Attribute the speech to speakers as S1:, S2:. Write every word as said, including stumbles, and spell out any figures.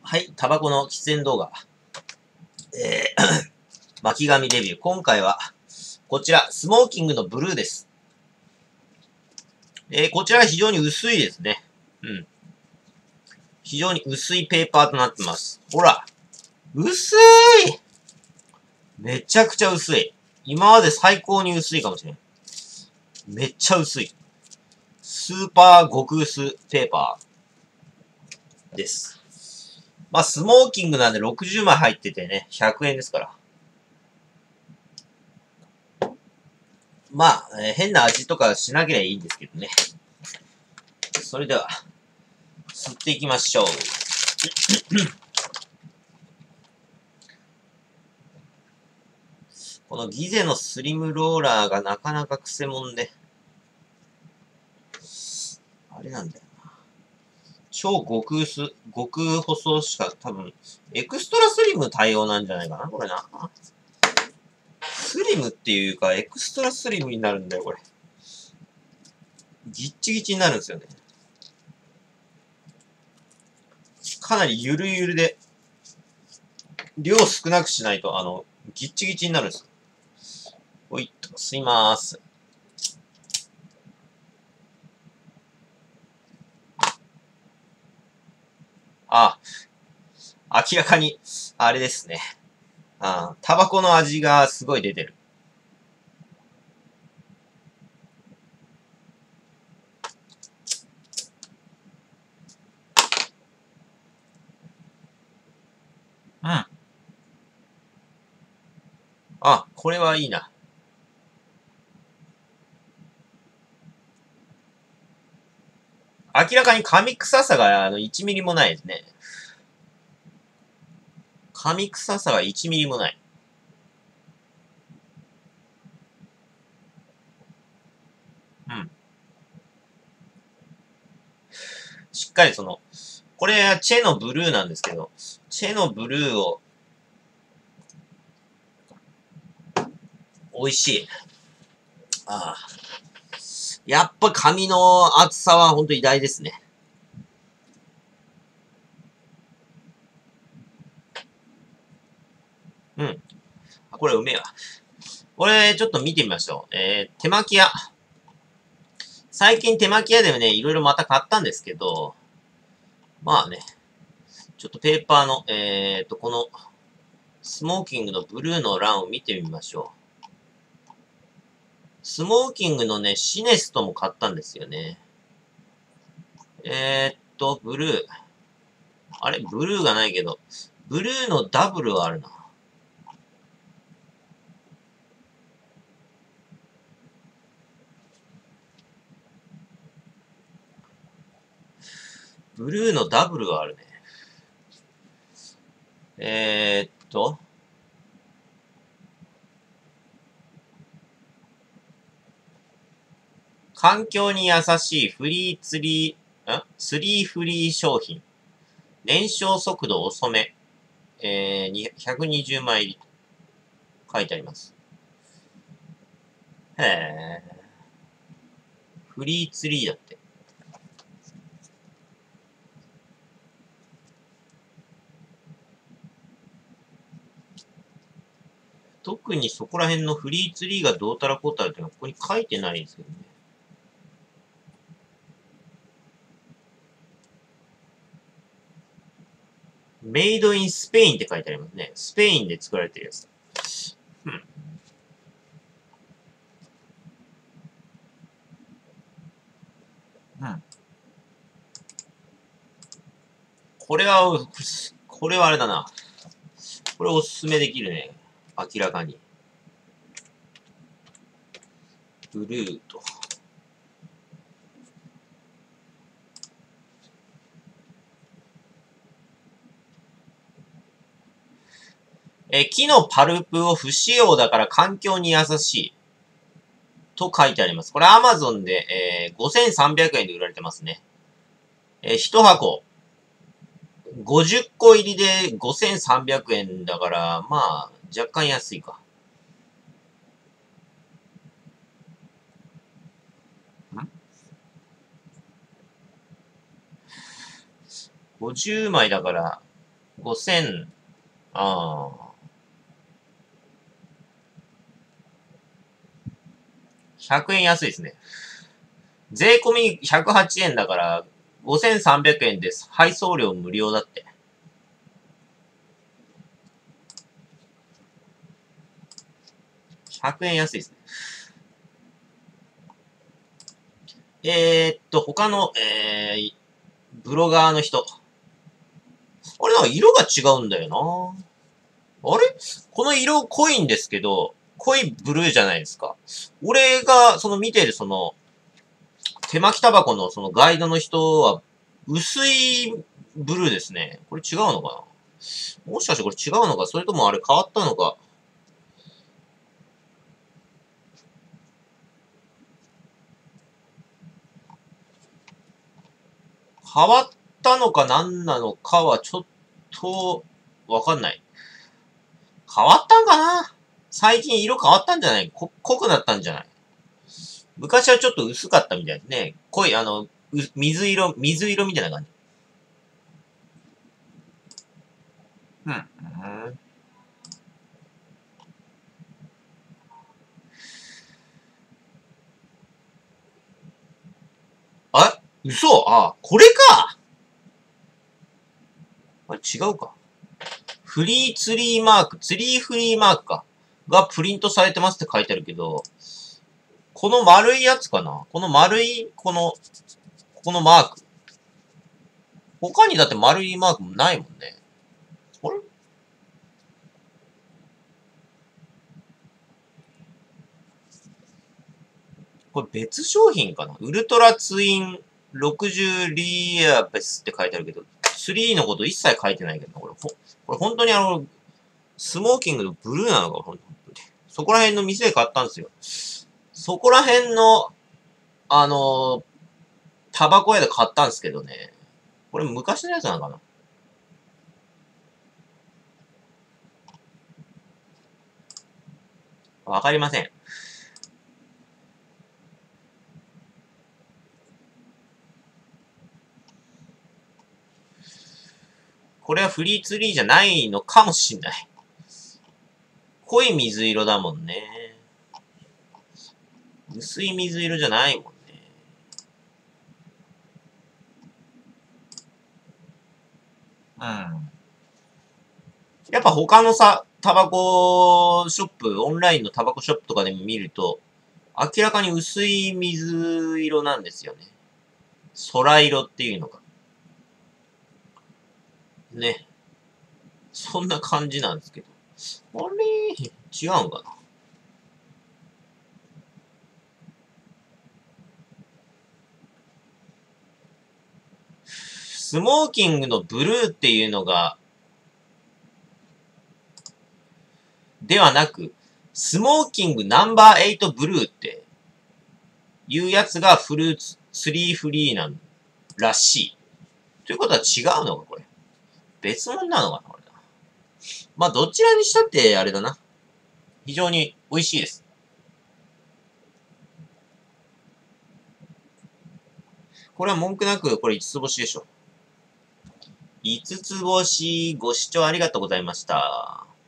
S1: はい、タバコの喫煙動画。えー、巻紙デビュー。今回は、こちら、スモーキングのブルーです。えー、こちらは非常に薄いですね。うん。非常に薄いペーパーとなってます。ほら薄いめちゃくちゃ薄い。今まで最高に薄いかもしれん。めっちゃ薄い。スーパー極薄ペーパーです。まあ、スモーキングなんでろくじゅうまい入っててね、ひゃくえんですから。まあ、えー、変な味とかしなければいいんですけどね。それでは、吸っていきましょう。このギゼのスリムローラーがなかなかクセモンで。あれなんだよな。超極薄、極細しか多分、エクストラスリム対応なんじゃないかなこれな。スリムっていうか、エクストラスリムになるんだよ、これ。ギッチギチになるんですよね。かなりゆるゆるで、量少なくしないと、あの、ギッチギチになるんですよ。おいっと、吸いまーす。あ、明らかに、あれですね。あタバコの味がすごい出てる。うん。あ、これはいいな。明らかに紙臭さがあのいちミリもないですね。紙臭さがいちミリもない。うん。しっかりその、これはチェのブルーなんですけど、チェのブルーを、美味しい。ああ。やっぱ紙の厚さはほんと偉大ですね。うん。これうめえわ。これちょっと見てみましょう。えー、手巻き屋。最近手巻き屋でもね、いろいろまた買ったんですけど、まあね、ちょっとペーパーの、えーと、この、スモーキングのブルーの欄を見てみましょう。スモーキングのね、シネストも買ったんですよね。えーっと、ブルー。あれブルーがないけど、ブルーのダブルはあるな。ブルーのダブルはあるね。えーっと、環境に優しいフリーツリー、んスリーフリー商品。燃焼速度遅め。えー、ひゃくにじゅうまい入りと書いてあります。へー。フリーツリーだって。特にそこら辺のフリーツリーがどうたらこうたらっていうのはここに書いてないんですけどね。メイドインスペインって書いてありますね。スペインで作られてるやつだ。うん。うん。これは、これはあれだな。これおすすめできるね。明らかに。ブルーと。え木のパルプを不使用だから環境に優しい。と書いてあります。これ Amazon で、えー、ごせんさんびゃくえんで売られてますね。えー、いち箱。ごじゅっこ入りでごせんさんびゃくえんだから、まあ、若干安いか。ん ?ごじゅう 枚だから、 ごせん、ああ。ひゃくえん安いですね。税込みひゃくはちえんだから、ごせんさんびゃくえんです。配送料無料だって。ひゃくえん安いですね。えー、っと、他の、えー、ブロガーの人。あれなんか色が違うんだよな。あれこの色濃いんですけど、濃いブルーじゃないですか。俺が、その見てるその、手巻きタバコのそのガイドの人は、薄いブルーですね。これ違うのかな、もしかしてこれ違うのか、それともあれ変わったのか。変わったのか何なのかはちょっと、わかんない。変わったんかな、最近色変わったんじゃない、こ濃くなったんじゃない、昔はちょっと薄かったみたいですね。濃い、あの、水色、水色みたいな感じ。うん。あ、嘘、あ、これか。あれ違うか。フリーツリーマーク、ツリーフリーマークか。がプリントされてますって書いてあるけど、この丸いやつかな、この丸い、この、このマーク。他にだって丸いマークもないもんね。あれこれ別商品かな、ウルトラツインろくじゅうリアベスって書いてあるけど、スリーのこと一切書いてないけどな、これ。ほこれ本当にあの、スモーキングのブルーなのか、ほんとに。そこら辺の店で買ったんですよ。そこら辺の、あのー、タバコ屋で買ったんですけどね。これ昔のやつなのかな、わかりません。これはフリーツリーじゃないのかもしんない。濃い水色だもんね。薄い水色じゃないもんね。うん。やっぱ他のさ、タバコショップ、オンラインのタバコショップとかでも見ると、明らかに薄い水色なんですよね。空色っていうのか。ね。そんな感じなんですけど。あれ違うんかな、スモーキングのブルーっていうのが、ではなく、スモーキングナンバーエイトブルーっていうやつがフルーツ、スリーフリーなんらしい。ということは違うのか、これ。別物なのかな、これ。まあ、どちらにしたって、あれだな。非常に美味しいです。これは文句なく、これいつつ星でしょ。いつつ星、ご視聴ありがとうございました。